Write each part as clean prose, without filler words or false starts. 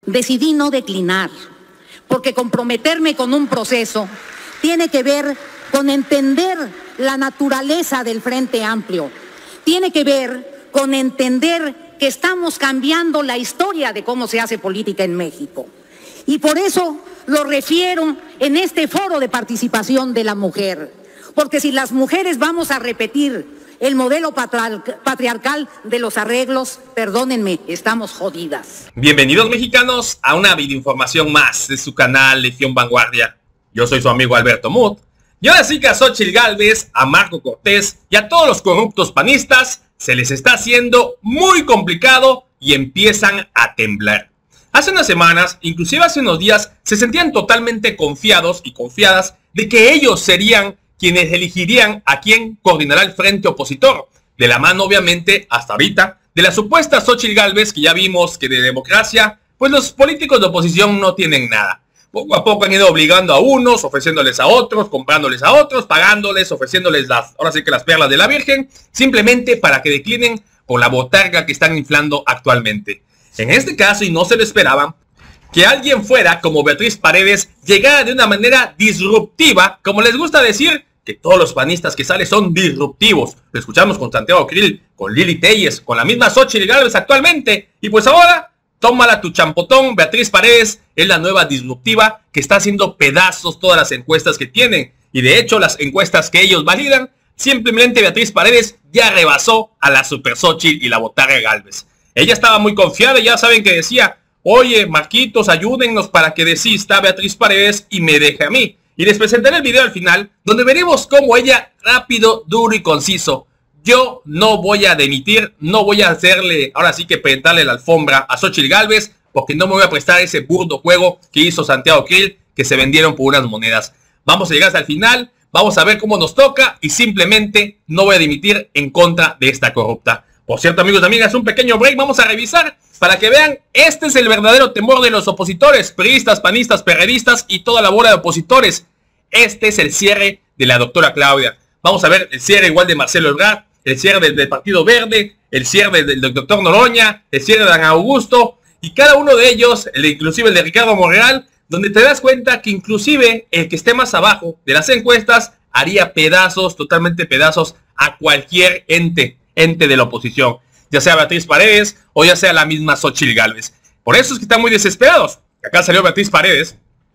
decidí no declinar, porque comprometerme con un proceso tiene que ver con entender la naturaleza del Frente Amplio, tiene que ver con entender que estamos cambiando la historia de cómo se hace política en México. Y por eso lo refiero en este foro de participación de la mujer, porque si las mujeres vamos a repetir el modelo patriarcal de los arreglos, perdónenme, estamos jodidas. Bienvenidos mexicanos a una videoinformación más de su canal Legión Vanguardia. Yo soy su amigo Alberto Muth. Y ahora sí que a Xóchitl Gálvez, a Marco Cortés y a todos los corruptos panistas se les está haciendo muy complicado y empiezan a temblar. Hace unas semanas, inclusive hace unos días, se sentían totalmente confiados y confiadas de que ellos serían quienes elegirían a quien coordinará el frente opositor, de la mano obviamente hasta ahorita de la supuesta Xóchitl Gálvez, que ya vimos que de democracia pues los políticos de oposición no tienen nada. Poco a poco han ido obligando a unos, ofreciéndoles a otros, comprándoles a otros, pagándoles, ofreciéndoles ahora sí que las perlas de la Virgen, simplemente para que declinen por la botarga que están inflando actualmente. En este caso, y no se lo esperaban, que alguien fuera como Beatriz Paredes llegara de una manera disruptiva, como les gusta decir, que todos los panistas que salen son disruptivos. Lo escuchamos con Santiago Krill, con Lili Telles, con la misma Xóchitl Gálvez actualmente, y pues ahora, tómala tu champotón, Beatriz Paredes es la nueva disruptiva que está haciendo pedazos todas las encuestas que tienen, y de hecho las encuestas que ellos validan, simplemente Beatriz Paredes ya rebasó a la Super Xóchitl y la botarga Gálvez. Ella estaba muy confiada, ya saben que decía: oye, Marquitos, ayúdennos para que desista Beatriz Paredes y me deje a mí. Y les presentaré el video al final, donde veremos cómo ella, rápido, duro y conciso: yo no voy a demitir, no voy a hacerle, ahora sí que pintarle la alfombra a Xóchitl Gálvez, porque no me voy a prestar ese burdo juego que hizo Santiago Krill, que se vendieron por unas monedas. Vamos a llegar hasta el final, vamos a ver cómo nos toca, y simplemente no voy a dimitir en contra de esta corrupta. Por cierto, amigos y amigas, un pequeño break, vamos a revisar para que vean, este es el verdadero temor de los opositores, priistas, panistas, perredistas y toda la bola de opositores. Este es el cierre de la doctora Claudia. Vamos a ver el cierre igual de Marcelo Ebrard, el cierre del Partido Verde, el cierre del doctor Noroña, el cierre de Dan Augusto, y cada uno de ellos, inclusive el de Ricardo Monreal, donde te das cuenta que inclusive el que esté más abajo de las encuestas haría pedazos, totalmente pedazos, a cualquier ente de la oposición, ya sea Beatriz Paredes o ya sea la misma Xóchitl Gálvez. Por eso es que están muy desesperados. Acá salió Beatriz Paredes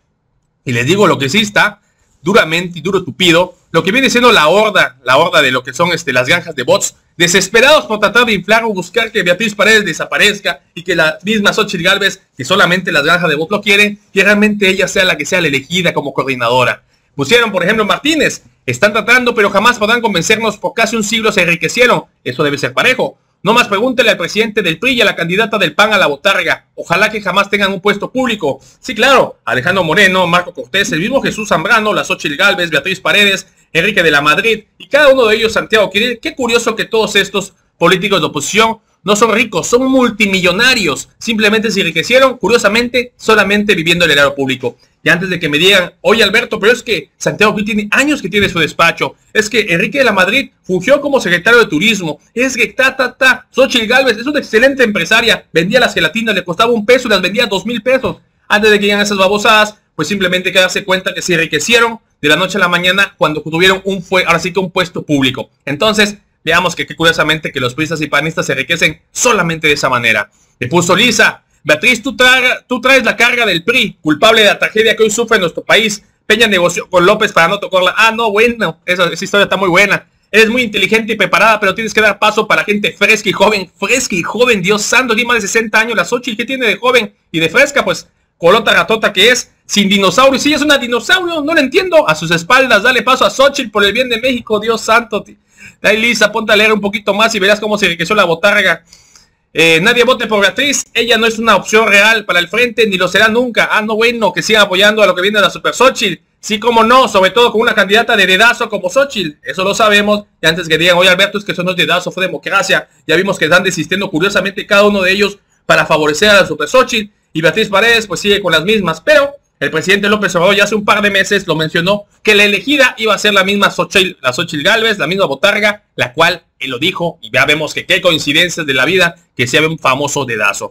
y les digo lo que sí está duramente y duro tupido, lo que viene siendo la horda de lo que son las granjas de bots, desesperados por tratar de inflar o buscar que Beatriz Paredes desaparezca y que la misma Xóchitl Gálvez, que solamente las granjas de bots lo quieren, que realmente ella sea la que sea la elegida como coordinadora. Pusieron, por ejemplo, Martínez: están tratando, pero jamás podrán convencernos, por casi un siglo se enriquecieron. Eso debe ser parejo. No más pregúntele al presidente del PRI y a la candidata del PAN a la botarga. Ojalá que jamás tengan un puesto público. Sí, claro, Alejandro Moreno, Marco Cortés, el mismo Jesús Zambrano, la Xóchitl Gálvez, Beatriz Paredes, Enrique de la Madrid y cada uno de ellos Santiago Krill. Qué curioso que todos estos políticos de oposición no son ricos, son multimillonarios. Simplemente se enriquecieron, curiosamente, solamente viviendo el erario público. Y antes de que me digan: oye Alberto, pero es que Santiago Krill tiene años que tiene su despacho, es que Enrique de la Madrid fungió como secretario de turismo, es que Xóchitl Gálvez es una excelente empresaria, vendía las gelatinas, le costaba $1 y las vendía a $2,000. Antes de que llegan esas babosadas, pues simplemente hay que darse cuenta que se enriquecieron de la noche a la mañana cuando tuvieron ahora sí que un puesto público. Entonces, veamos que curiosamente que los priistas y panistas se enriquecen solamente de esa manera. Le puso Lisa: Beatriz, tú traes la carga del PRI, culpable de la tragedia que hoy sufre nuestro país. Peña negoció con López para no tocarla. Ah, no, bueno, esa historia está muy buena. Eres muy inteligente y preparada, pero tienes que dar paso para gente fresca y joven, Dios santo, tiene más de 60 años la Xóchitl. ¿Qué tiene de joven y de fresca? Pues colota ratota que es, sin dinosaurio. Sí, es una dinosaurio, no lo entiendo. A sus espaldas, dale paso a Xóchitl por el bien de México, Dios santo. Dale, Lisa, ponte a leer un poquito más y verás cómo se enriqueció la botarga. Nadie vote por Beatriz, ella no es una opción real para el frente, ni lo será nunca. Ah, no, bueno, que sigan apoyando a lo que viene de la Super Xóchitl. Sí, como no, sobre todo con una candidata de dedazo como Xóchitl. Eso lo sabemos. Y antes que digan: oye Alberto, es que eso no es dedazo, fue democracia. Ya vimos que están desistiendo curiosamente cada uno de ellos para favorecer a la Super Xóchitl. Y Beatriz Paredes pues sigue con las mismas. Pero el presidente López Obrador ya hace un par de meses lo mencionó, que la elegida iba a ser la misma Xóchitl Gálvez, la misma botarga, la cual él lo dijo. Y ya vemos que qué coincidencias de la vida que sea un famoso dedazo.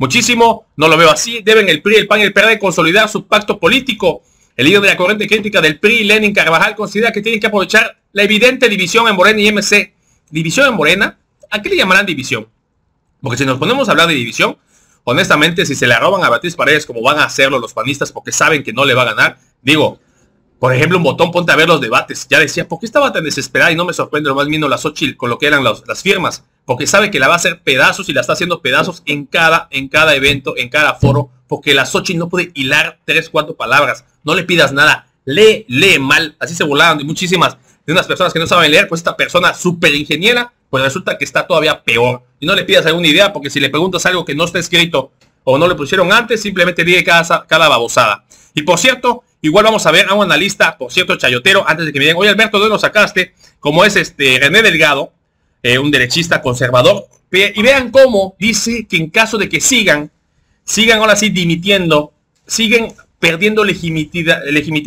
Muchísimo, no lo veo así. Deben el PRI, el PAN y el PRD consolidar su pacto político. El líder de la corriente crítica del PRI, Lenin Carvajal, considera que tienen que aprovechar la evidente división en Morena y MC. ¿División en Morena? ¿A qué le llamarán división? Porque si nos ponemos a hablar de división, honestamente, si se le roban a Beatriz Paredes como van a hacerlo los panistas porque saben que no le va a ganar, digo, por ejemplo, un botón, ponte a ver los debates. Ya decía, ¿por qué estaba tan desesperada? Y no me sorprende lo más mínimo la Xóchitl con lo que eran las firmas. Porque sabe que la va a hacer pedazos y la está haciendo pedazos en cada evento, en cada foro. Porque la Xóchitl no puede hilar 3, 4 palabras. No le pidas nada. Lee mal. Así se burlaron de muchísimas, de unas personas que no saben leer. Pues esta persona súper ingeniera, pues resulta que está todavía peor. Y no le pidas alguna idea, porque si le preguntas algo que no está escrito o no le pusieron antes, simplemente diga cada babosada. Y por cierto, igual vamos a ver a un analista, por cierto, chayotero, antes de que me digan, oye Alberto, ¿dónde lo sacaste? Como es René Delgado, un derechista conservador. Y vean cómo dice que en caso de que sigan ahora sí dimitiendo, siguen perdiendo legitimidad,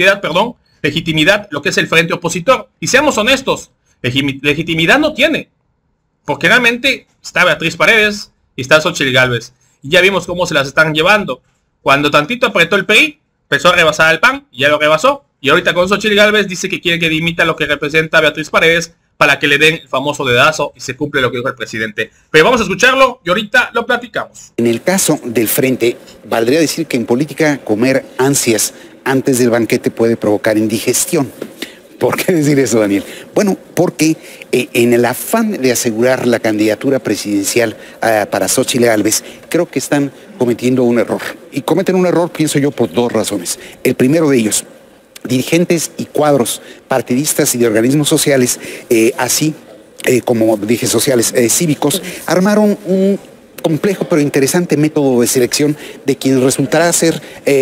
lo que es el frente opositor. Y seamos honestos, legitimidad no tiene. Porque realmente está Beatriz Paredes y está Xóchitl Gálvez. Y ya vimos cómo se las están llevando. Cuando tantito apretó el PRI, empezó a rebasar al PAN, y ya lo rebasó. Y ahorita con Xóchitl Gálvez dice que quiere que dimita lo que representa a Beatriz Paredes para que le den el famoso dedazo y se cumple lo que dijo el presidente. Pero vamos a escucharlo y ahorita lo platicamos. En el caso del frente, valdría decir que en política comer ansias antes del banquete puede provocar indigestión. ¿Por qué decir eso, Daniel? Bueno, porque en el afán de asegurar la candidatura presidencial para Xóchitl Gálvez, creo que están cometiendo un error. Y cometen un error, pienso yo, por 2 razones. El primero de ellos, dirigentes y cuadros partidistas y de organismos sociales, así como dije sociales, cívicos, armaron un complejo pero interesante método de selección de quien resultará ser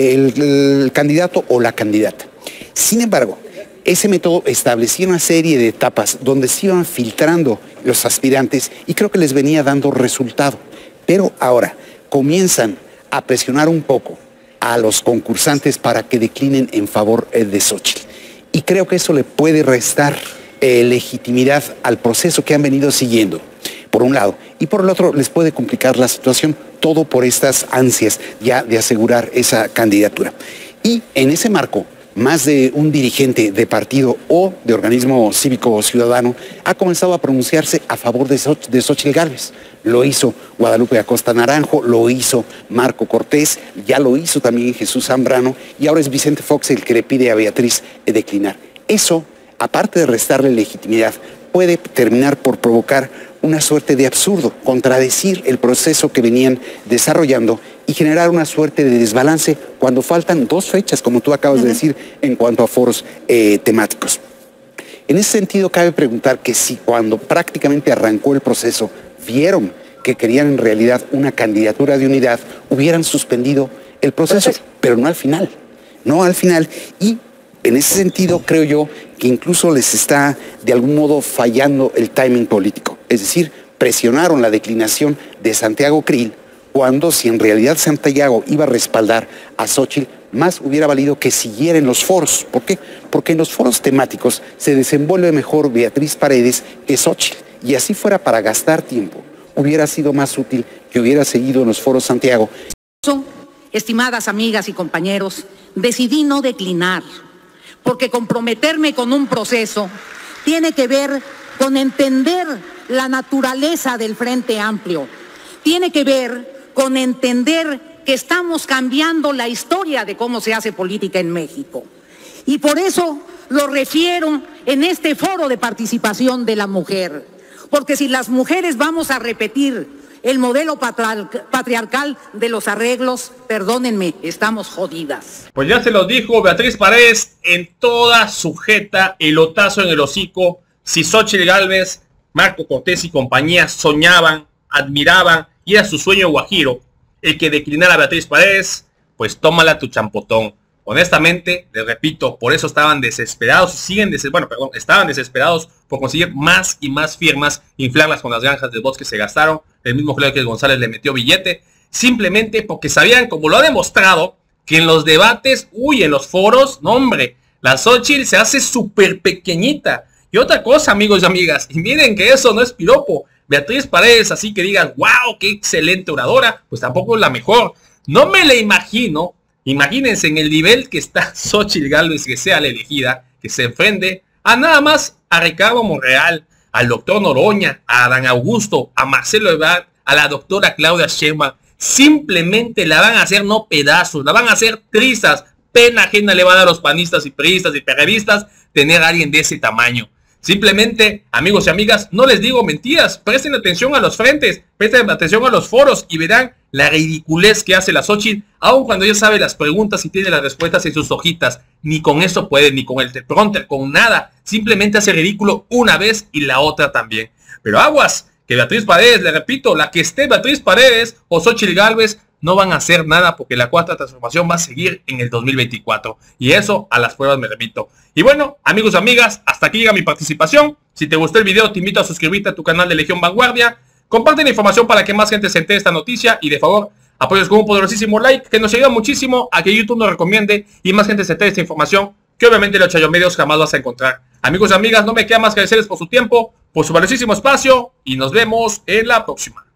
el candidato o la candidata. Sin embargo, ese método establecía una serie de etapas donde se iban filtrando los aspirantes y creo que les venía dando resultado. Pero ahora comienzan a presionar un poco a los concursantes para que declinen en favor de Xóchitl. Y creo que eso le puede restar legitimidad al proceso que han venido siguiendo, por un lado. Y por el otro, les puede complicar la situación, todo por estas ansias ya de asegurar esa candidatura. Y en ese marco, más de un dirigente de partido o de organismo cívico o ciudadano ha comenzado a pronunciarse a favor de Xóchitl Gálvez. Lo hizo Guadalupe Acosta Naranjo, lo hizo Marco Cortés, ya lo hizo también Jesús Zambrano y ahora es Vicente Fox el que le pide a Beatriz declinar. Eso, aparte de restarle legitimidad, puede terminar por provocar una suerte de absurdo, contradecir el proceso que venían desarrollando y generar una suerte de desbalance cuando faltan 2 fechas, como tú acabas de decir, en cuanto a foros temáticos. En ese sentido, cabe preguntar que si cuando prácticamente arrancó el proceso vieron que querían en realidad una candidatura de unidad, hubieran suspendido el proceso, pero no al final. No al final. Y en ese sentido, creo yo que incluso les está de algún modo fallando el timing político. Es decir, presionaron la declinación de Santiago Krill cuando si en realidad Santiago iba a respaldar a Xóchitl, más hubiera valido que siguiera en los foros. ¿Por qué? Porque en los foros temáticos se desenvuelve mejor Beatriz Paredes que Xóchitl. Y así fuera para gastar tiempo, hubiera sido más útil que hubiera seguido en los foros Santiago. Estimadas amigas y compañeros, decidí no declinar, porque comprometerme con un proceso tiene que ver con entender la naturaleza del Frente Amplio, tiene que ver con entender que estamos cambiando la historia de cómo se hace política en México. Y por eso lo refiero en este foro de participación de la mujer, porque si las mujeres vamos a repetir el modelo patriarcal de los arreglos, perdónenme, estamos jodidas. Pues ya se los dijo Beatriz Paredes en toda sujeta, elotazo en el hocico. Si Xóchitl Gálvez, Marco Cortés y compañía soñaban, admiraban y era su sueño guajiro el que declinara a Beatriz Paredes, pues tómala tu champotón. Honestamente, les repito, por eso estaban desesperados, estaban desesperados por conseguir más y más firmas, inflarlas con las granjas de votos que se gastaron. El mismo Claudio González le metió billete, simplemente porque sabían, como lo ha demostrado, que en los debates, en los foros, no hombre, la Xóchitl se hace súper pequeñita. Y otra cosa, amigos y amigas, y miren que eso no es piropo, Beatriz Paredes, así que digan, wow, qué excelente oradora, pues tampoco es la mejor. No me la imagino, imagínense en el nivel que está Xóchitl Gálvez, que sea la elegida, que se enfrente a nada más a Ricardo Monreal, al doctor Noroña, a Adán Augusto, a Marcelo Ebrard, a la doctora Claudia Sheinbaum. Simplemente la van a hacer no pedazos, la van a hacer trizas. Pena ajena le va a dar a los panistas y priistas y perredistas tener a alguien de ese tamaño. Simplemente, amigos y amigas, no les digo mentiras, presten atención a los frentes, presten atención a los foros y verán la ridiculez que hace la Xóchitl, aun cuando ella sabe las preguntas y tiene las respuestas en sus hojitas. Ni con eso puede, ni con el teleprompter, con nada. Simplemente hace ridículo una vez y la otra también. Pero aguas, que Beatriz Paredes, le repito, la que esté Beatriz Paredes o Xóchitl Gálvez, no van a hacer nada porque la cuarta transformación va a seguir en el 2024. Y eso a las pruebas me remito. Y bueno, amigos y amigas, hasta aquí llega mi participación. Si te gustó el video, te invito a suscribirte a tu canal de Legión Vanguardia. Comparte la información para que más gente se entere de esta noticia. Y de favor, apoyes con un poderosísimo like, que nos ayuda muchísimo a que YouTube nos recomiende y más gente se entere de esta información, que obviamente los chayomedios jamás vas a encontrar. Amigos y amigas, no me queda más que agradecerles por su tiempo, por su valiosísimo espacio, y nos vemos en la próxima.